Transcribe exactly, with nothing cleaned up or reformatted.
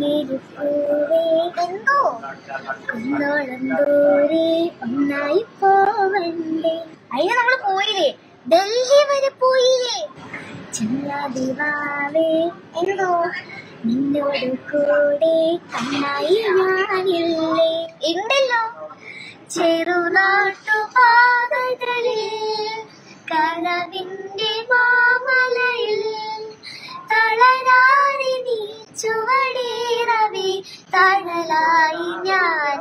കുഞ്ഞിരിപ്പൂവേ എന്തോ കുന്നോളം ദൂരെ ഒന്നായി പോവണ്ടേ. അതിന് നമ്മള് പോയില്ലേ, ഡൽഹി വരെ പോയില്ലേ. ചങ്ങാതിവാവേ എന്തോ നിന്നോട് കൂടെ കണ്ണായി ഞാനില്ലേ. ഉണ്ടല്ലോ ചെറുനാട്ടുപാതകളിൽ കനവിന്റെ മാമലയിൽ തളരാനി നീ ചുവടേറവേ തണലായി ഞാൻ